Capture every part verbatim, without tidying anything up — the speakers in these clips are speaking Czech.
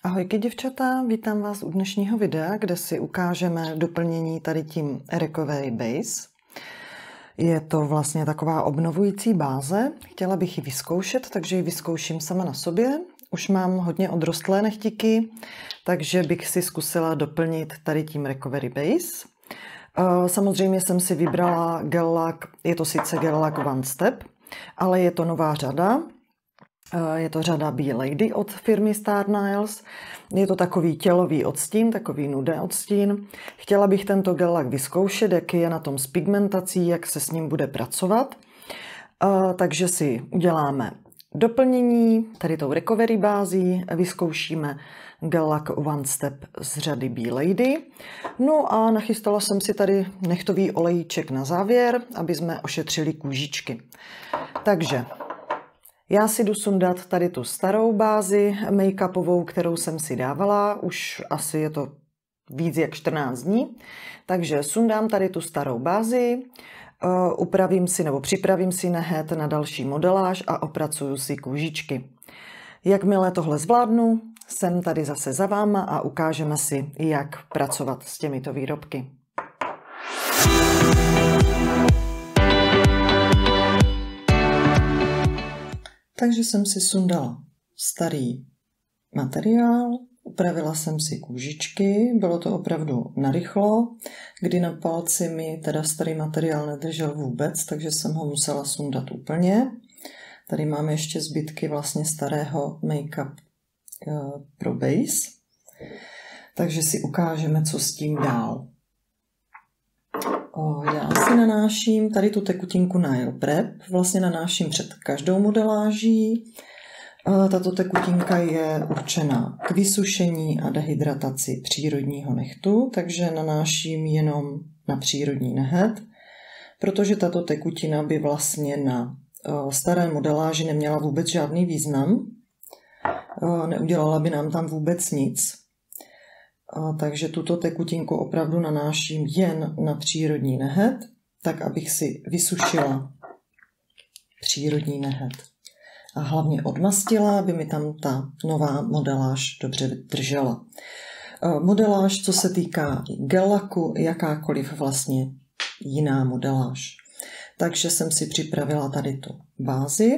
Ahojky děvčata, vítám vás u dnešního videa, kde si ukážeme doplnění tady tím Recovery Base. Je to vlastně taková obnovující báze. Chtěla bych ji vyzkoušet, takže ji vyzkouším sama na sobě. Už mám hodně odrostlé nechtiky, takže bych si zkusila doplnit tady tím Recovery Base. Samozřejmě jsem si vybrala gel lack, je to sice gel lack One Step, ale je to nová řada. Je to řada Be Lady od firmy Star Nails. Je to takový tělový odstín, takový nude odstín. Chtěla bych tento gel lack vyzkoušet, jak je na tom s pigmentací, jak se s ním bude pracovat. Takže si uděláme doplnění tady tou recovery bází, vyzkoušíme gel lack One Step z řady Be Lady. No a nachystala jsem si tady nechtový olejček na závěr, aby jsme ošetřili kůžičky. Takže já si jdu sundat tady tu starou bázi make-upovou, kterou jsem si dávala, už asi je to víc jak čtrnáct dní. Takže sundám tady tu starou bázi, upravím si nebo připravím si nehet na další modeláž a opracuju si kůžičky. Jakmile tohle zvládnu, jsem tady zase za váma a ukážeme si, jak pracovat s těmito výrobky. Takže jsem si sundala starý materiál, upravila jsem si kůžičky, bylo to opravdu narychlo, kdy na palci mi teda starý materiál nedržel vůbec, takže jsem ho musela sundat úplně. Tady máme ještě zbytky vlastně starého make-up pro base, takže si ukážeme, co s tím dál. O, já si nanáším tady tu tekutinku Nail Prep, vlastně nanáším před každou modeláží. Tato tekutinka je určená k vysušení a dehydrataci přírodního nehtu, takže nanáším jenom na přírodní nehet, protože tato tekutina by vlastně na staré modeláži neměla vůbec žádný význam, neudělala by nám tam vůbec nic. A takže tuto tekutinku opravdu nanáším jen na přírodní nehet, tak abych si vysušila přírodní nehet. A hlavně odmastila, aby mi tam ta nová modeláž dobře držela. Modeláž, co se týká gel lacku, jakákoliv vlastně jiná modeláž. Takže jsem si připravila tady tu bázi.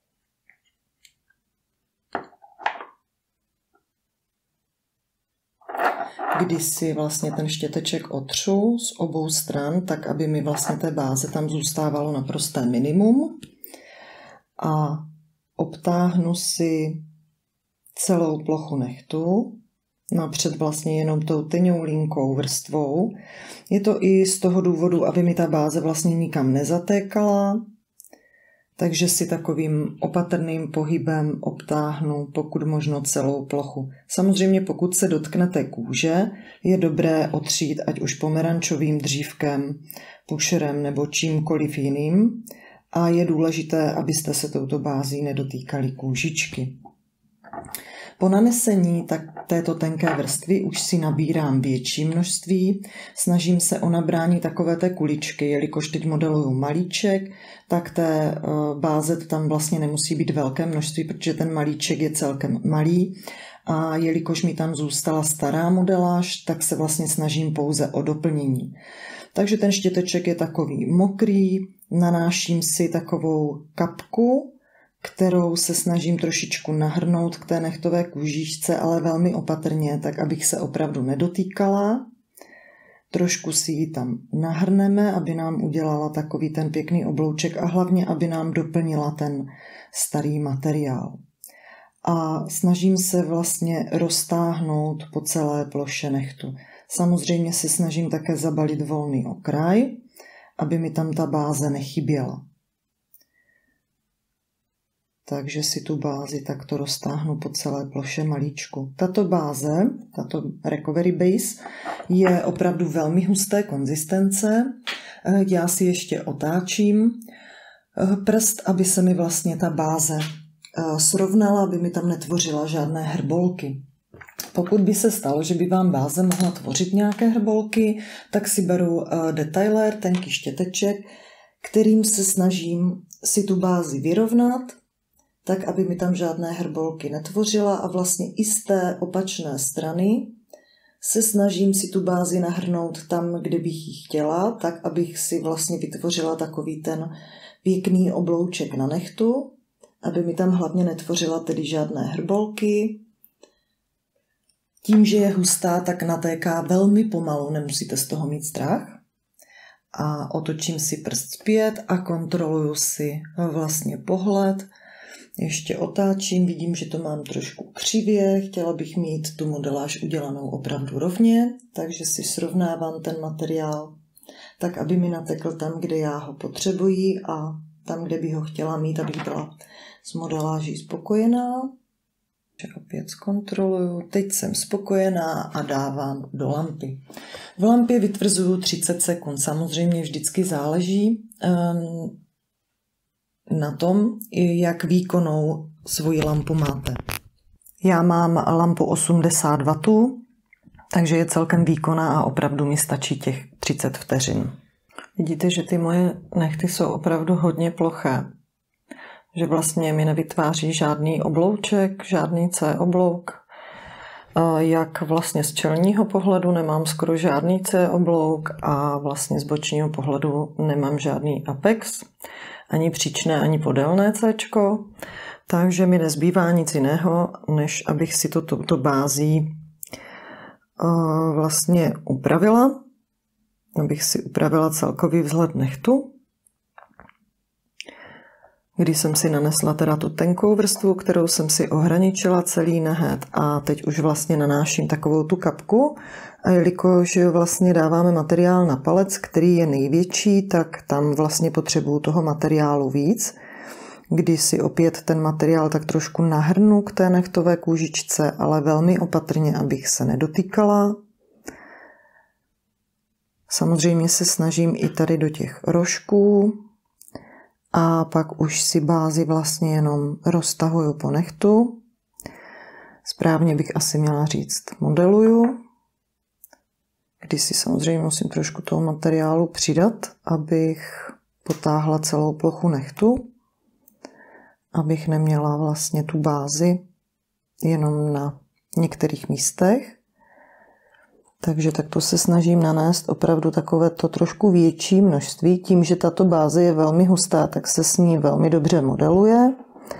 Kdy si vlastně ten štěteček otřu z obou stran, tak aby mi vlastně té báze tam zůstávalo naprosté minimum. A obtáhnu si celou plochu nehtu, napřed vlastně jenom tou tenoulinkou vrstvou. Je to i z toho důvodu, aby mi ta báze vlastně nikam nezatékala, takže si takovým opatrným pohybem obtáhnu pokud možno celou plochu. Samozřejmě pokud se dotknete kůže, je dobré otřít ať už pomerančovým dřívkem, pušerem nebo čímkoliv jiným. A je důležité, abyste se touto bází nedotýkali kůžičky. Po nanesení tak této tenké vrstvy už si nabírám větší množství. Snažím se o nabrání takové té kuličky, jelikož teď modeluju malíček, tak té báze tam vlastně nemusí být velké množství, protože ten malíček je celkem malý. A jelikož mi tam zůstala stará modeláž, tak se vlastně snažím pouze o doplnění. Takže ten štěteček je takový mokrý, nanáším si takovou kapku, kterou se snažím trošičku nahrnout k té nechtové kůžičce, ale velmi opatrně, tak abych se opravdu nedotýkala. Trošku si ji tam nahrneme, aby nám udělala takový ten pěkný oblouček a hlavně, aby nám doplnila ten starý materiál. A snažím se vlastně roztáhnout po celé ploše nehtu. Samozřejmě se snažím také zabalit volný okraj, aby mi tam ta báze nechyběla. Takže si tu bázi takto roztáhnu po celé ploše malíčku. Tato báze, tato Recovery Base, je opravdu velmi husté konzistence. Já si ještě otáčím prst, aby se mi vlastně ta báze srovnala, aby mi tam netvořila žádné hrbolky. Pokud by se stalo, že by vám báze mohla tvořit nějaké hrbolky, tak si beru detailer, tenký štěteček, kterým se snažím si tu bázi vyrovnat tak aby mi tam žádné hrbolky netvořila a vlastně i z té opačné strany se snažím si tu bázi nahrnout tam, kde bych ji chtěla, tak abych si vlastně vytvořila takový ten pěkný oblouček na nehtu, aby mi tam hlavně netvořila tedy žádné hrbolky. Tím, že je hustá, tak natéká velmi pomalu, nemusíte z toho mít strach. A otočím si prst zpět a kontroluju si vlastně pohled. Ještě otáčím, vidím, že to mám trošku křivě, chtěla bych mít tu modeláž udělanou opravdu rovně, takže si srovnávám ten materiál tak, aby mi natekl tam, kde já ho potřebuji a tam, kde bych ho chtěla mít, abych byla s modeláží spokojená. Opět zkontroluju, teď jsem spokojená a dávám do lampy. V lampě vytvrzuju třicet sekund, samozřejmě vždycky záleží um, na tom, jak výkonnou svoji lampu máte. Já mám lampu osmdesát wattů, takže je celkem výkonná a opravdu mi stačí těch třicet vteřin. Vidíte, že ty moje nehty jsou opravdu hodně ploché. Že vlastně mi nevytváří žádný oblouček, žádný C-oblouk. Jak vlastně z čelního pohledu nemám skoro žádný C-oblouk a vlastně z bočního pohledu nemám žádný apex, ani příčné, ani podélné C-čko. Takže mi nezbývá nic jiného, než abych si to touto bází vlastně upravila. Abych si upravila celkový vzhled nehtu. Když jsem si nanesla teda tu tenkou vrstvu, kterou jsem si ohraničila celý nehet a teď už vlastně nanáším takovou tu kapku a jelikož vlastně dáváme materiál na palec, který je největší, tak tam vlastně potřebuju toho materiálu víc. Když si opět ten materiál tak trošku nahrnu k té nehtové kůžičce, ale velmi opatrně, abych se nedotýkala. Samozřejmě se snažím i tady do těch rožků. A pak už si bázi vlastně jenom roztahuju po nehtu. Správně bych asi měla říct modeluju. Když si samozřejmě musím trošku toho materiálu přidat, abych potáhla celou plochu nehtu. Abych neměla vlastně tu bázi jenom na některých místech. Takže takto se snažím nanést opravdu takové to trošku větší množství. Tím, že tato báze je velmi hustá, tak se s ní velmi dobře modeluje.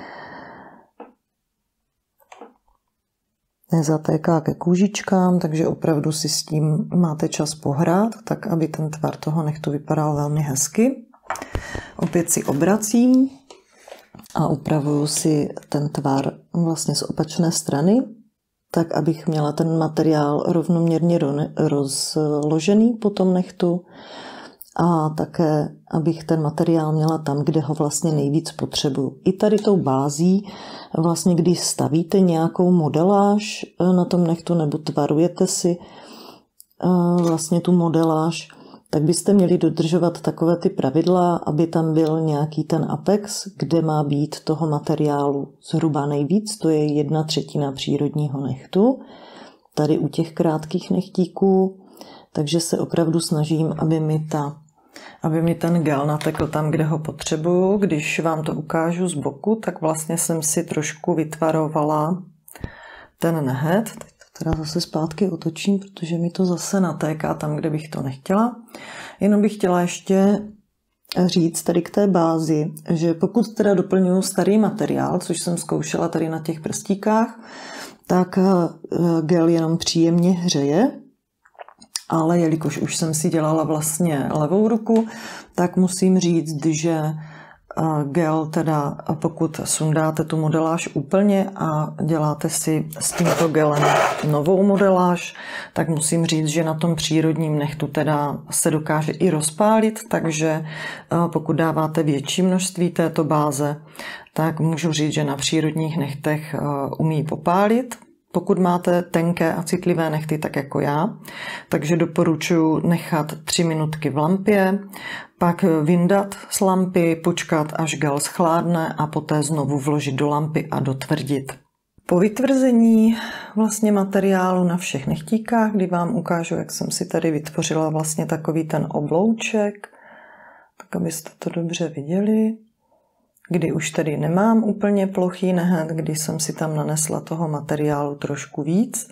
Nezatéká ke kůžičkám, takže opravdu si s tím máte čas pohrát, tak aby ten tvar toho nehtu vypadal velmi hezky. Opět si obracím a upravuju si ten tvar vlastně z opačné strany, tak abych měla ten materiál rovnoměrně rozložený po tom nehtu a také, abych ten materiál měla tam, kde ho vlastně nejvíc potřebuju. I tady tou bází, vlastně když stavíte nějakou modeláž na tom nehtu nebo tvarujete si vlastně tu modeláž, tak byste měli dodržovat takové ty pravidla, aby tam byl nějaký ten apex, kde má být toho materiálu zhruba nejvíc, to je jedna třetina přírodního nehtu, tady u těch krátkých nehtíků, takže se opravdu snažím, aby mi, ta, aby mi ten gel natekl tam, kde ho potřebuju. Když vám to ukážu z boku, tak vlastně jsem si trošku vytvarovala ten nehet. Teda zase zpátky otočím, protože mi to zase natéká tam, kde bych to nechtěla. Jenom bych chtěla ještě říct tady k té bázi, že pokud teda doplňuji starý materiál, což jsem zkoušela tady na těch prstíkách, tak gel jenom příjemně hřeje, ale jelikož už jsem si dělala vlastně levou ruku, tak musím říct, že gel teda, pokud sundáte tu modeláž úplně a děláte si s tímto gelem novou modeláž, tak musím říct, že na tom přírodním nehtu teda se dokáže i rozpálit, takže pokud dáváte větší množství této báze, tak můžu říct, že na přírodních nehtech umí popálit. Pokud máte tenké a citlivé nehty, tak jako já, takže doporučuji nechat tři minutky v lampě, pak vyndat z lampy, počkat, až gel schládne a poté znovu vložit do lampy a dotvrdit. Po vytvrzení vlastně materiálu na všech nehtíkách, kdy vám ukážu, jak jsem si tady vytvořila vlastně takový ten oblouček, tak abyste to dobře viděli. kdy už tedy nemám úplně plochý nehet, kdy jsem si tam nanesla toho materiálu trošku víc,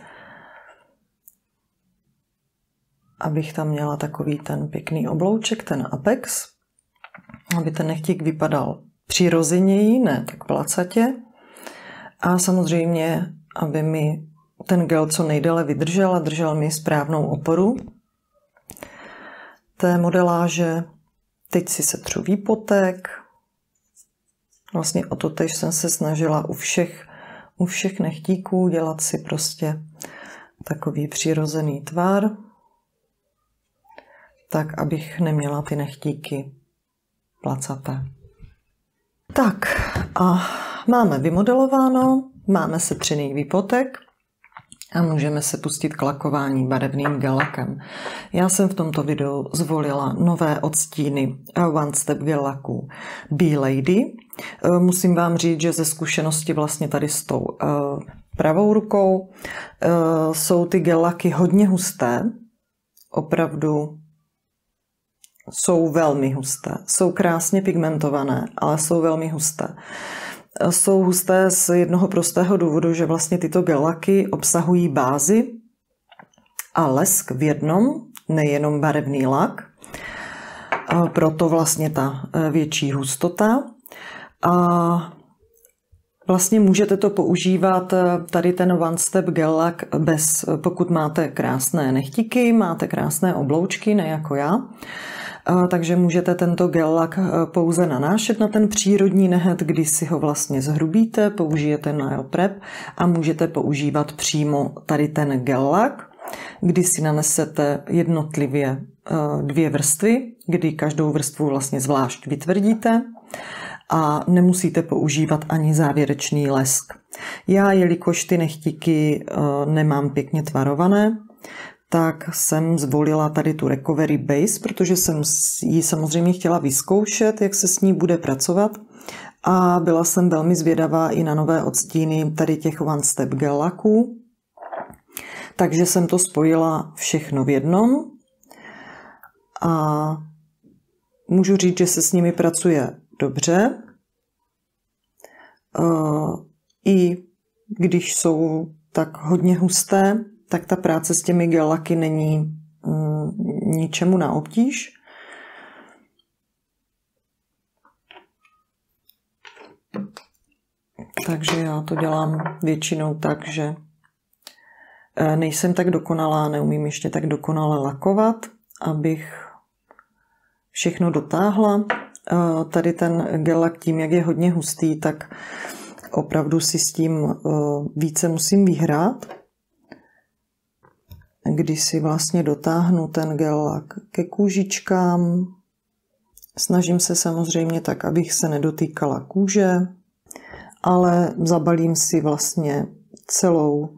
abych tam měla takový ten pěkný oblouček, ten apex, aby ten nechtík vypadal přirozeněji, ne tak placatě. A samozřejmě, aby mi ten gel co nejdéle vydržel a držel mi správnou oporu té modeláže. Teď si setřu výpotek. Vlastně o to tež jsem se snažila u všech, u všech nechtíků dělat si prostě takový přirozený tvar, tak, abych neměla ty nechtíky placaté. Tak a máme vymodelováno, máme setřený výpotek a můžeme se pustit k lakování barevným gel lakem. Já jsem v tomto videu zvolila nové odstíny One Step gel laků B-Lady. Musím vám říct, že ze zkušenosti vlastně tady s tou pravou rukou jsou ty gel laky hodně husté, opravdu jsou velmi husté. Jsou krásně pigmentované, ale jsou velmi husté. Jsou husté z jednoho prostého důvodu, že vlastně tyto gel laky obsahují bázi a lesk v jednom, nejenom barevný lak. Proto vlastně ta větší hustota. A vlastně můžete to používat, tady ten One Step gel lak, bez, pokud máte krásné nechtíky, máte krásné obloučky, ne jako já. Takže můžete tento gel lak pouze nanášet na ten přírodní nehet, kdy si ho vlastně zhrubíte, použijete nail prep a můžete používat přímo tady ten gel lak, kdy si nanesete jednotlivě dvě vrstvy, kdy každou vrstvu vlastně zvlášť vytvrdíte a nemusíte používat ani závěrečný lesk. Já, jelikož ty nechtíky nemám pěkně tvarované, tak jsem zvolila tady tu Recovery Base, protože jsem ji samozřejmě chtěla vyzkoušet, jak se s ní bude pracovat. A byla jsem velmi zvědavá i na nové odstíny tady těch One Step gel laků. Takže jsem to spojila všechno v jednom. A můžu říct, že se s nimi pracuje dobře. I když jsou tak hodně husté, tak ta práce s těmi gel laky není mm, ničemu na obtíž. Takže já to dělám většinou tak, že nejsem tak dokonalá, neumím ještě tak dokonale lakovat, abych všechno dotáhla. Tady ten gel lak tím, jak je hodně hustý, tak opravdu si s tím více musím vyhrát, kdy si vlastně dotáhnu ten gel lak ke kůžičkám. Snažím se samozřejmě tak, abych se nedotýkala kůže, ale zabalím si vlastně celou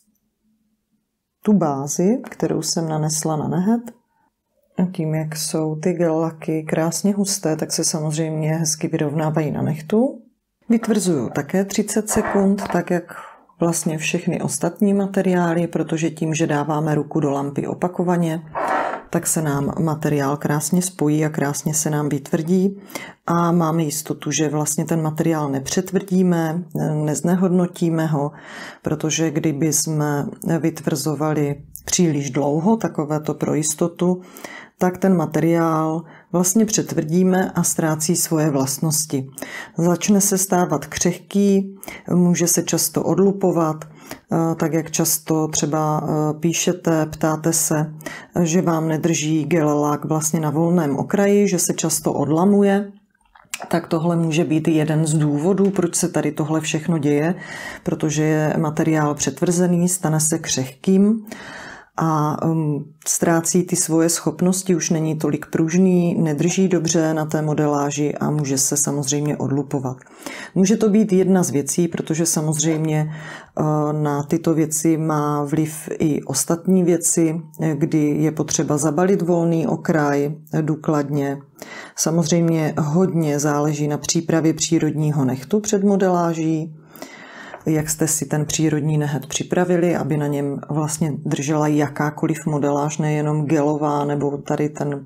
tu bázi, kterou jsem nanesla na nehet. A tím, jak jsou ty gel laky krásně husté, tak se samozřejmě hezky vyrovnávají na nehtu. Vytvrzuju také třicet sekund, tak jak vlastně všechny ostatní materiály, protože tím, že dáváme ruku do lampy opakovaně, tak se nám materiál krásně spojí a krásně se nám vytvrdí a máme jistotu, že vlastně ten materiál nepřetvrdíme, neznehodnotíme ho, protože kdyby jsme vytvrzovali příliš dlouho, takovéto pro jistotu, tak ten materiál vlastně přetvrdíme a ztrácí svoje vlastnosti. Začne se stávat křehký, může se často odlupovat, tak jak často třeba píšete, ptáte se, že vám nedrží gel lak vlastně na volném okraji, že se často odlamuje. Tak tohle může být jeden z důvodů, proč se tady tohle všechno děje, protože je materiál přetvrzený, stane se křehkým a um, ztrácí ty svoje schopnosti, už není tolik pružný, nedrží dobře na té modeláži a může se samozřejmě odlupovat. Může to být jedna z věcí, protože samozřejmě uh, na tyto věci má vliv i ostatní věci, kdy je potřeba zabalit volný okraj důkladně. Samozřejmě hodně záleží na přípravě přírodního nehtu před modeláží, jak jste si ten přírodní nehet připravili, aby na něm vlastně držela jakákoliv modeláž, nejenom gelová nebo tady ten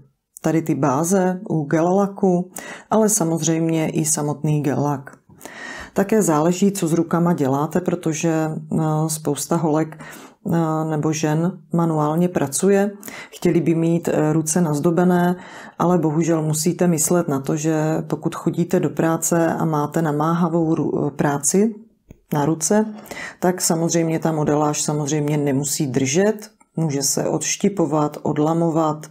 tady ty báze u gel laku, ale samozřejmě i samotný gel lak. Také záleží, co s rukama děláte, protože spousta holek nebo žen manuálně pracuje, chtěli by mít ruce nazdobené, ale bohužel musíte myslet na to, že pokud chodíte do práce a máte namáhavou práci na ruce, tak samozřejmě ta modeláž samozřejmě nemusí držet, může se odštipovat, odlamovat,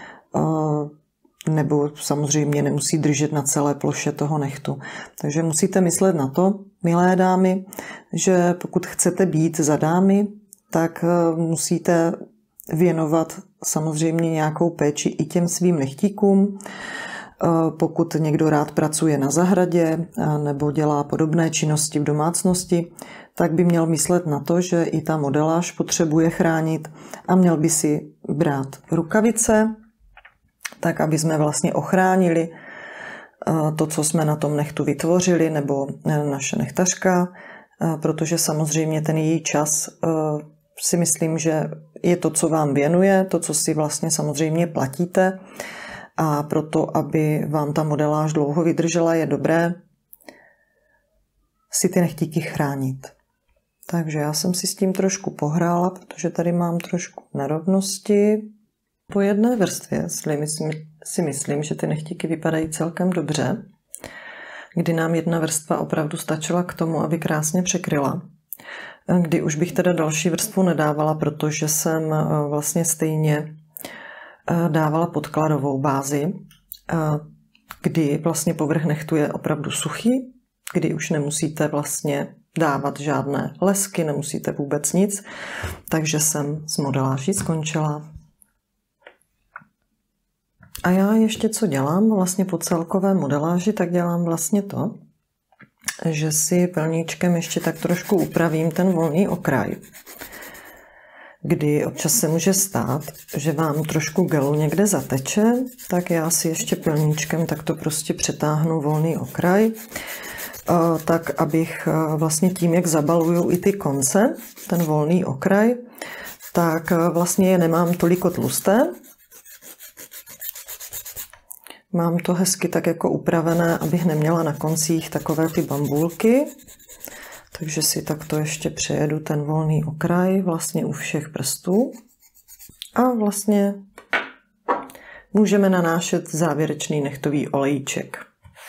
nebo samozřejmě nemusí držet na celé ploše toho nehtu. Takže musíte myslet na to, milé dámy, že pokud chcete být za dámy, tak musíte věnovat samozřejmě nějakou péči i těm svým nechtíkům. Pokud někdo rád pracuje na zahradě nebo dělá podobné činnosti v domácnosti, tak by měl myslet na to, že i ta modeláž potřebuje chránit a měl by si brát rukavice, tak aby jsme vlastně ochránili to, co jsme na tom nehtu vytvořili, nebo naše nechtařka, protože samozřejmě ten její čas si myslím, že je to, co vám věnuje, to, co si vlastně samozřejmě platíte, a proto, aby vám ta modeláž dlouho vydržela, je dobré si ty nechtíky chránit. Takže já jsem si s tím trošku pohrála, protože tady mám trošku nerovnosti. Po jedné vrstvě si myslím, že ty nechtíky vypadají celkem dobře, kdy nám jedna vrstva opravdu stačila k tomu, aby krásně překryla. Kdy už bych teda další vrstvu nedávala, protože jsem vlastně stejně dávala podkladovou bázi, kdy vlastně povrch nehtu je opravdu suchý, kdy už nemusíte vlastně dávat žádné lesky, nemusíte vůbec nic, takže jsem s modeláží skončila. A já ještě co dělám vlastně po celkové modeláži, tak dělám vlastně to, že si pelníčkem ještě tak trošku upravím ten volný okraj, kdy občas se může stát, že vám trošku gelu někde zateče, tak já si ještě pelníčkem takto prostě přetáhnu volný okraj, tak abych vlastně tím, jak zabaluju i ty konce, ten volný okraj, tak vlastně je nemám toliko tlusté. Mám to hezky tak jako upravené, abych neměla na koncích takové ty bambulky. Takže si takto ještě přejedu ten volný okraj vlastně u všech prstů. A vlastně můžeme nanášet závěrečný nehtový olejček.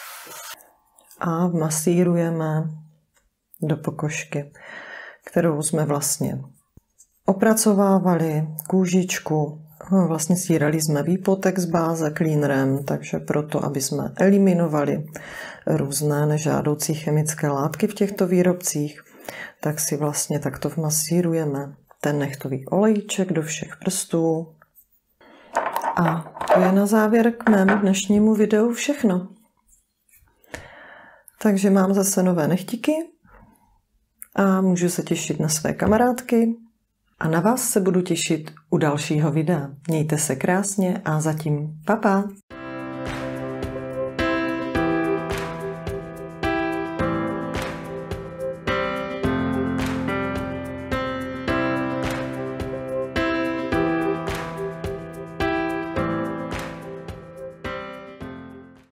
A masírujeme do pokožky, kterou jsme vlastně opracovávali, kůžičku. Vlastně sírali jsme výpotek z báze cleanerem, takže proto, aby jsme eliminovali různé nežádoucí chemické látky v těchto výrobcích, tak si vlastně takto vmasírujeme ten nehtový olejček do všech prstů. A to je na závěr k mému dnešnímu videu všechno. Takže mám zase nové nechtíky a můžu se těšit na své kamarádky. A na vás se budu těšit u dalšího videa. Mějte se krásně a zatím pa pa!